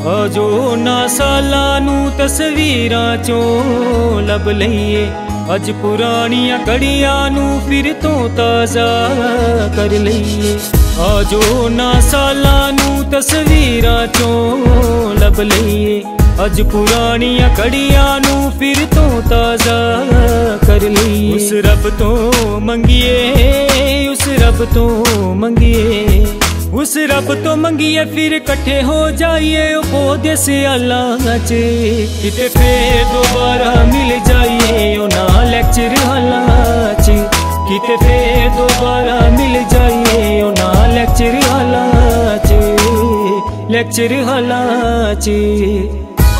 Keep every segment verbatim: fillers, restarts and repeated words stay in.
जो ना सालां नू तस्वीरां चों लब लईए, अज पुरानियां घड़ियां नू फिर तो ताज़ा कर लईए। जो ना सालां नू तस्वीरां चों लब लईए, अज पुरानियां घड़ियां नू फिर तो ताज़ा कर लईए। उस रब तो मंगिए, उस रब तो मंगिए, उस रब तो मंगिए फिर कट्ठे हो जाइए ओ पौधे सियालां च, किते फिर दोबारा मिल जाइए ओ ना लेक्चर हालां च, किते फिर दोबारा मिल जाइए ओ ना लेक्चर हालां च, लेक्चर हालां च।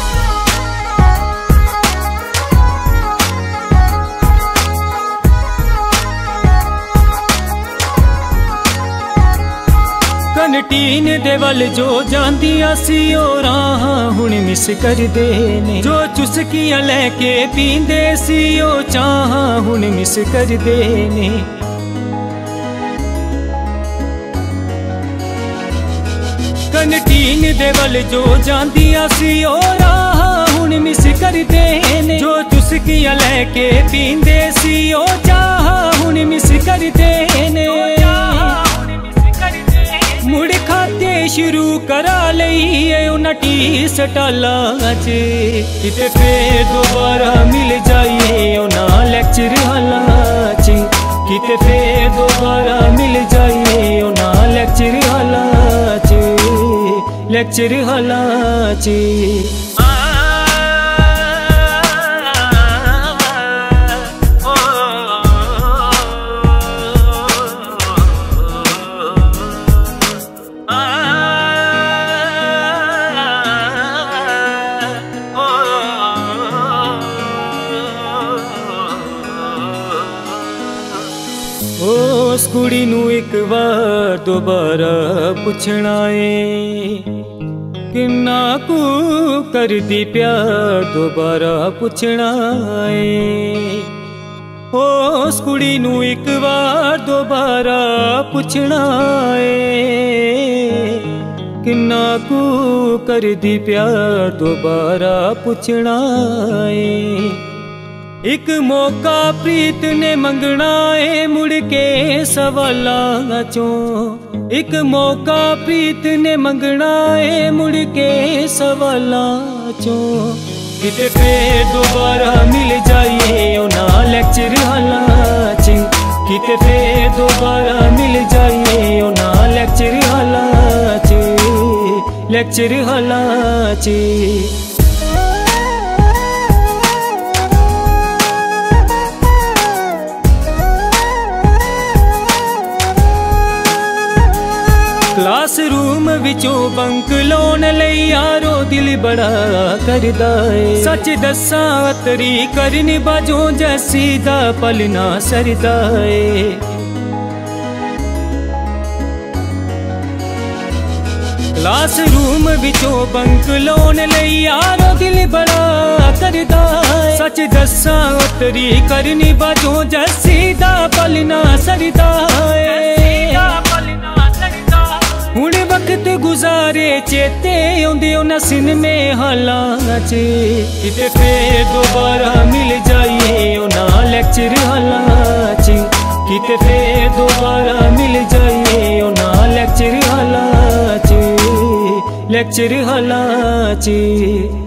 कंटीन दे वल जो जांदियां सी ओ राह हुण मिस करदे ने, जो चुस्कियां लैके पींदे सी ओ चाह हुण मिस करदे ने। कंटीन दे वल जो जांदियां सी ओ राह हुण मिस करदे ने, जो चुस्कियां लैके पींदे सी ओ चाह हुण मिस करदे ने। मुड़ खाते शुरू करा लईए उन्हां टी स्टालां च, किते फिर दोबारा मिल जाइए उन्हां लेक्चर हालां च, किते फिर दोबारा मिल जाइए उन्हां लेक्चर हालां च, लेक्चर हालां च। उस कुड़ी नू एक बार दोबारा पुछना है, किन्ना कू करदी प्यार दोबारा पुछना है। उस कुड़ी नू एक बार दोबारा पुछना है, किन्ना कू करदी प्यार दोबारा पुछना है। एक मौका प्रीत ने मंगना है मुड़ के सवालां चों, एक मौका प्रीत ने मंगना है मुड़ के सवालां चों, किते फिर दोबारा मिल जाइए ओ ना लेक्चर हालां च, किते फिर दोबारा मिल जाइए ओ ना लेक्चर हालां च, लेक्चर हालां च। क्लासरूम विचों बंक लाउण लई यारो दिल बड़ा करदा है, सच दस्सां अतरी करनी बाजों जैसी दा पल ना सरदा है। क्लासरूम विचों बंक लाउण लई यारो दिल बड़ा करदा है, सच दस्सां अतरी करनी बाजों जैसी दा पल ना सरदा है। हुण वक्त गुजारे चेते आउंदे उन्हां सिनमे हालां च, किते फिर दोबारा मिल जाइए उन्हां लेक्चर हालां च, किते फिर दोबारा मिल जाइए उन्हां लेक्चर हालां च, लेक्चर हालां च।